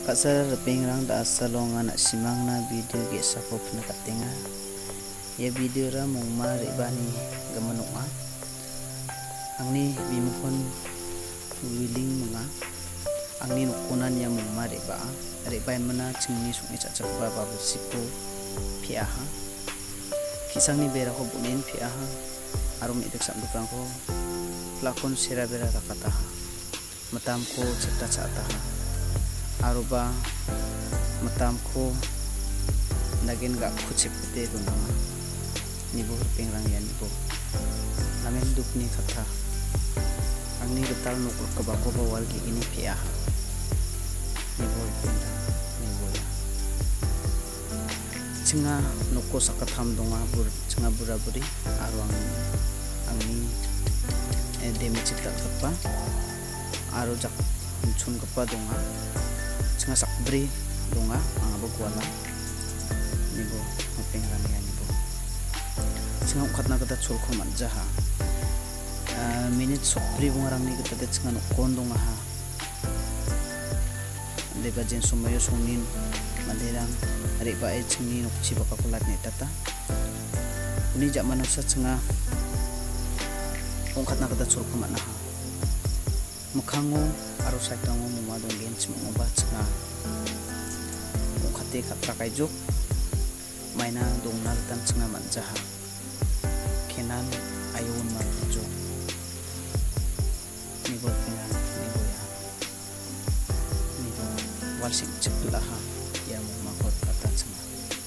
Kasar pengrang da salongan simang na video ge sapop na katinga. Ya video ra mongma rebani gamanonga. Angni bimukon wiling mga. Angni nukunan ya mongma reba. Rebain mana cengni sungai cacakba babu sipo piaha. Kisang ni bera ko bunin piaha. Arum itik samdukang ko. Lakon sira bera takataha. Matam ko cipta cataha. Aruba matamku nagin gak kucip pete dunanga nibo pengrang ya nibo namen dukni kata angni getal nukur kebako bawal gi ini piah nibo pengrang nibo ya cenga nuko sakatham donga bur cenga buraburi aruang angni demi cipta kepa aru jak uncun kepa donga cenga sakbri donga anga kuala nibo pengrang ya nibo cenga ukatna kata sulko manjaha minit sokbri bungarang ni kita det cenga nukon donga ha deba jen sumayo sunin mandirang reba e cengi nukci bakakulat ni tata ini jak manusia cenga ukatna kata sulko manaha mukhango aru saitangmo mumadong gen cimo ba cenga ukate katra kaijuk maina dongnar tan cenga manjaha kenan ayun manjo nibo kenan nibo ya nibo walsik cepelaha ya makot kata cenga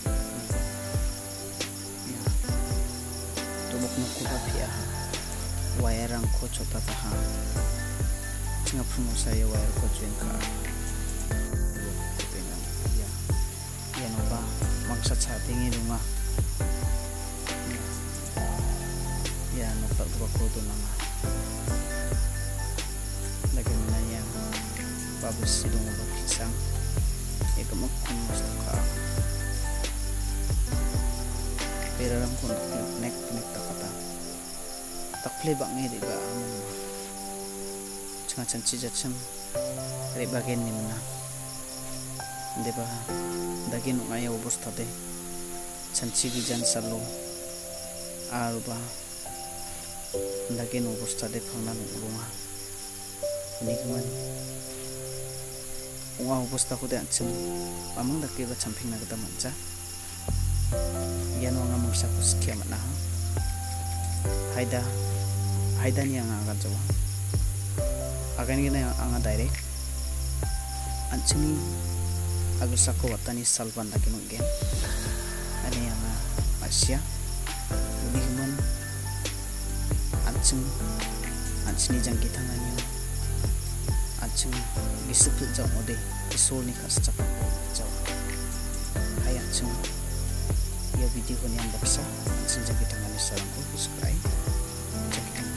ya tubuk nukuba pia wayarang ko chota taha cenga prumo saya wayar ko juin ka ya noba mangsa chatingi dunga ya noba ko dunanga lagi nanya babus sidung ba pisang ya kemak mustuka peraram kun nek takata takple bangi riba cenga canci jacem riba gen ni mana deba dagin ngaya obostha de canci gijan salo aruba dagin obostha de phangna nunga ni kuman unga obostha ko de ancem amang dake ba champing na gata mancha yan wanga mangsa ko skya mana haida ni anga ga jawa agan gina anga direct anceni agar sako watani salvan lagi nunggen ani yang Asia lebih man anceni jang kita nganyo anceng disebut jauh ode isol ni kas cakap jauh hai anceng ya video ko yang baksa anceng jang kita nganyo sarang ko subscribe jang kita